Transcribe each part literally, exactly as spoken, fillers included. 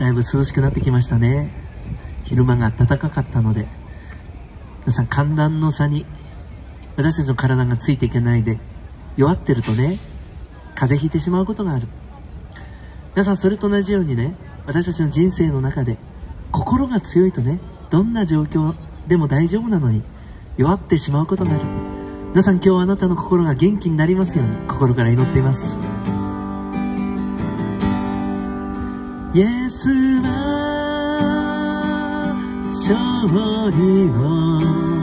だいぶ涼しくなってきましたね。昼間が暖かかったので、皆さん寒暖の差に私たちの体がついていけないで弱ってるとね、風邪ひいてしまうことがある。皆さんそれと同じようにね、私たちの人生の中で心が強いとね、どんな状況でも大丈夫なのに弱ってしまうことがある。皆さん今日あなたの心が元気になりますように心から祈っています。イエスは勝利を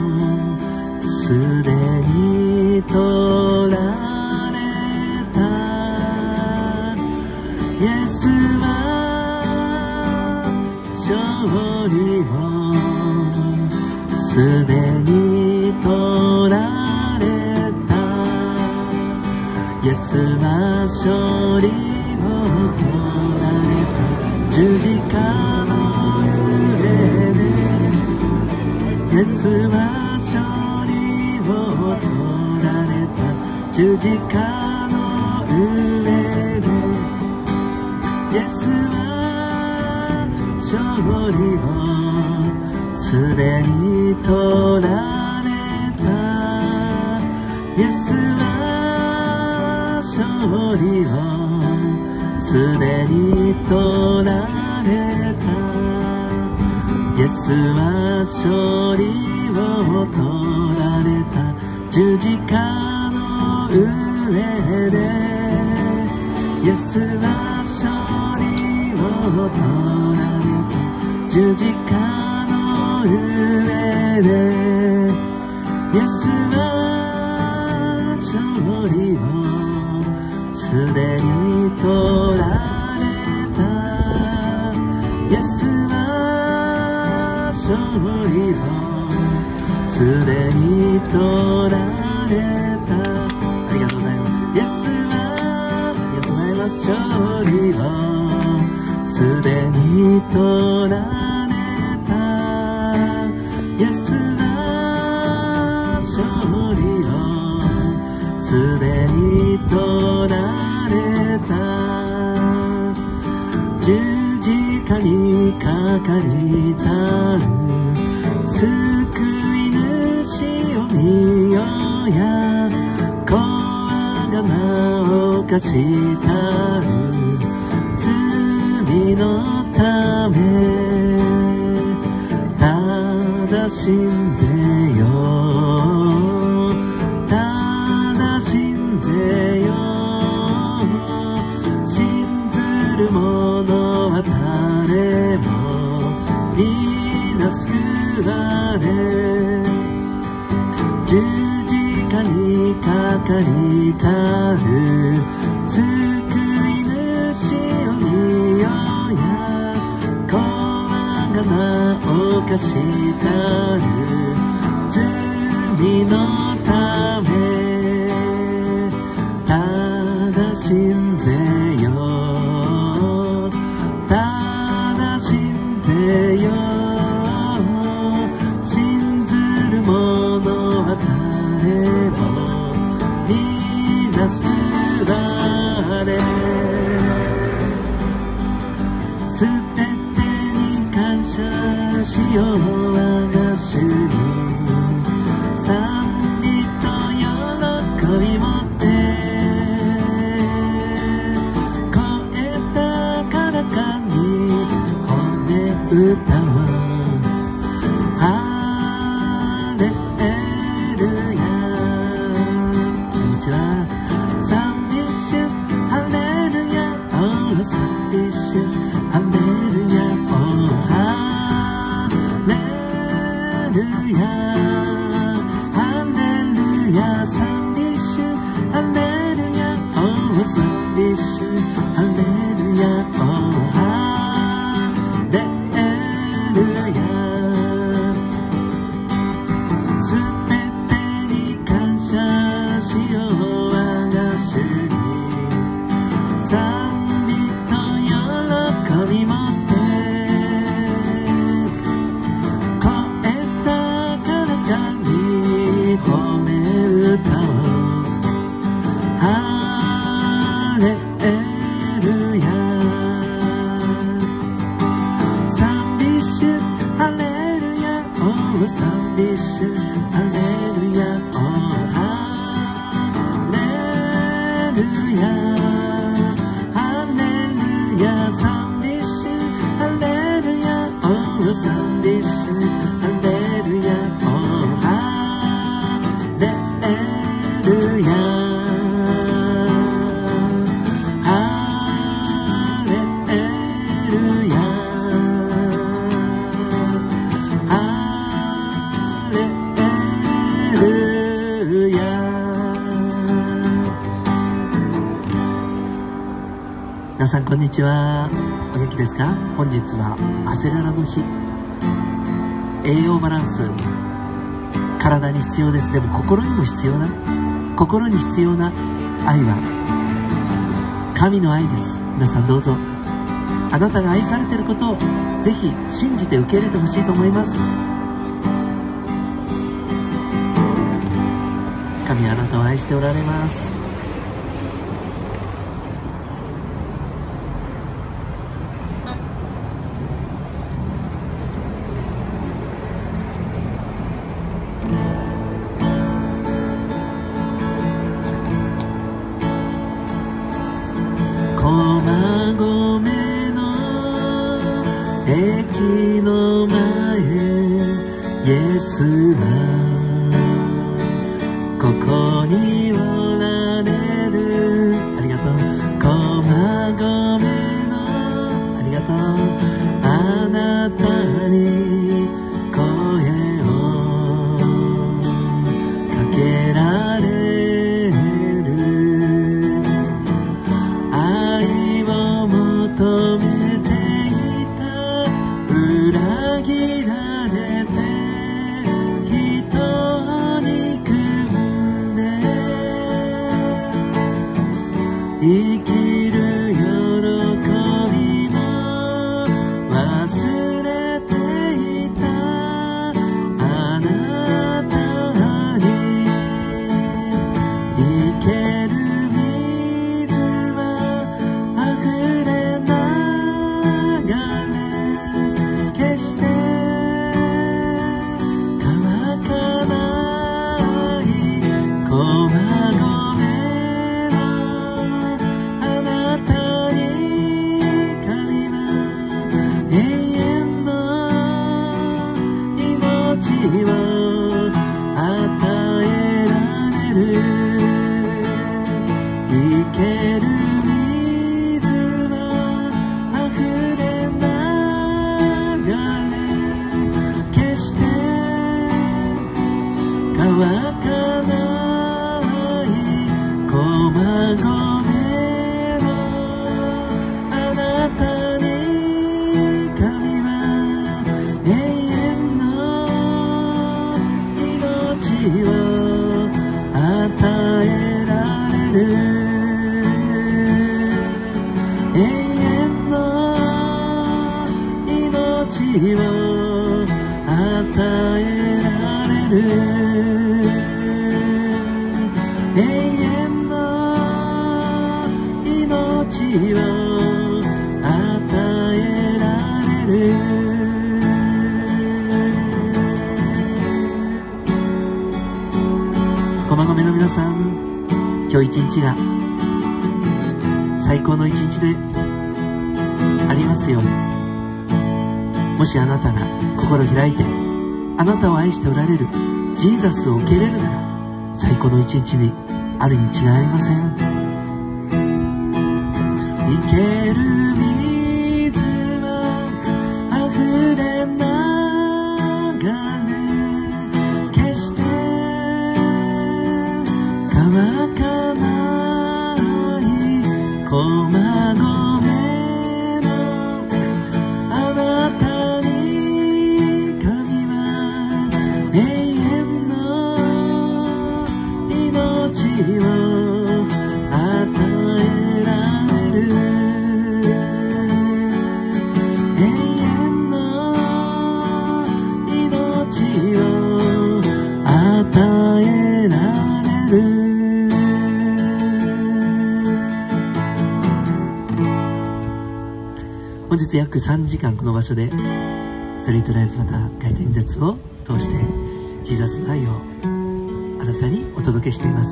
すでに取られた。イエスは勝利をすでに取られた。イエスは勝利を取られた。十字架の上でイエスは勝利を取られた。十字架の上でイエスは勝利をすでに取られた。イエスは勝利をすでに取られた。イエスは勝利を取られた。十字架の上でイエスは勝利を取られた。十字架の上でイエスは勝利をすでに取られた。イエスは勝利をすでに取られた。ありがとうございます。イエスはありがとうございます。勝利をすでに取られた。イエスは勝利をすでに取られた。十字架にかかりたる救い主を見よや。怖がなを犯したる罪のためただ信ぜよ。ただ信ぜよ。信ずる者は誰も皆救われ。十字架にかかりたる救い主を見よや。怖がなを犯したる罪のためただ信ぜよ。ただ信ぜよ。信ずる者は誰も皆救われ。すべてに感謝しよう我が主に。賛美と喜び持って声高らかに褒め歌おう。ハレルヤ。こんにちは。賛美主ハレルヤ。おー賛美主ハレルヤ。おーハレルヤ。ハレルヤ。賛美主ハレルヤ。おー賛美主ハレルヤ。おーハレルヤ。すべてに感謝しよう我が主に。賛美と喜美主ハレルヤおハレルヤハレルヤ賛美主ハレルヤお賛美主ハレルヤおハレルヤ皆さんこんにちは。お元気ですか？本日はアセララの日。栄養バランス、体に必要です。でも心にも必要な、心に必要な愛は神の愛です。皆さんどうぞあなたが愛されていることをぜひ信じて受け入れてほしいと思います。神はあなたを愛しておられます。駅の前イエスはここにおられる。ありがとう。駒込のありがとう。あなたに声をかけられる。愛を求め裏切られて人に組んで生きる喜びも忘れていたあなたに生ける水は溢れ流れ決して乾かない駒込のあなたに神は永遠の命を与えられる。生ける水は溢れ決して乾かない駒込のあなたに神は永遠の命を与えられる。永遠の命を与えられる。永遠の命を与えられる。駒込の皆さん、今日一日が最高の一日でありますように。もしあなたが心開いてあなたを愛しておられるジーザスを受け入れるなら最高の一日にあるに違いありません。生ける水は溢れ流れ決して乾かない駒込のあなたに神は永遠の命を与えられる。永遠の命を与えられる。本日約さんじかんこの場所でストリートライフまた街頭演説を通してジーザスの愛をあなたにお届けしています。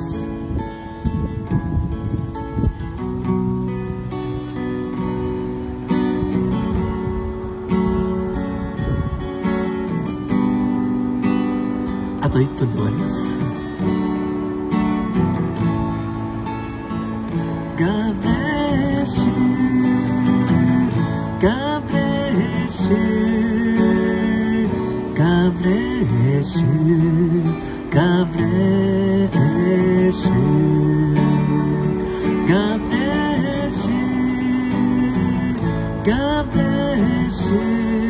あといっぷんで終わります。God bless you, God bless you, God bless you, God bless you, God bless you, God bless you,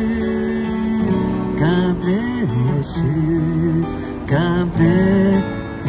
God bless you, God bless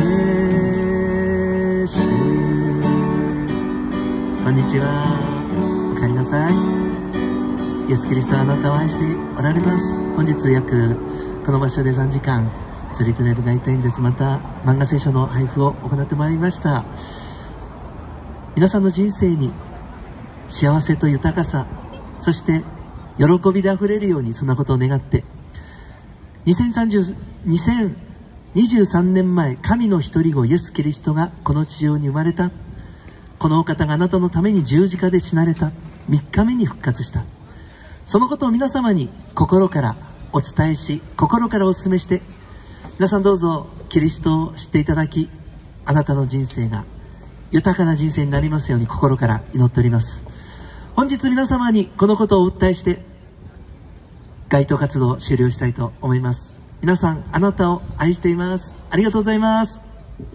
you。こんにちは。おかえりなさい。イエス・キリストはあなたを愛しておられます。本日約この場所でさんじかんスリートネルナイト演説また漫画聖書の配布を行ってまいりました。皆さんの人生に幸せと豊かさ、そして喜びであふれるように、そんなことを願ってにせんさんじゅう、にせんにじゅうさんねんまえ、神の一人子イエス・キリストがこの地上に生まれた。このお方があなたのために十字架で死なれた。みっかめに復活した。そのことを皆様に心からお伝えし、心からお勧めして、皆さんどうぞキリストを知っていただき、あなたの人生が豊かな人生になりますように心から祈っております。本日皆様にこのことをお訴えして街頭活動を終了したいと思います。皆さん、あなたを愛しています。ありがとうございます。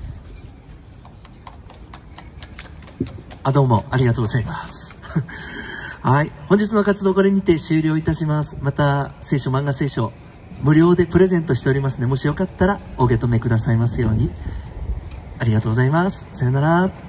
あ、どうもありがとうございます。はい、本日の活動これにて終了いたします。また聖書、漫画聖書無料でプレゼントしておりますので、もしよかったらお受け止めくださいますように。ありがとうございます。さよなら。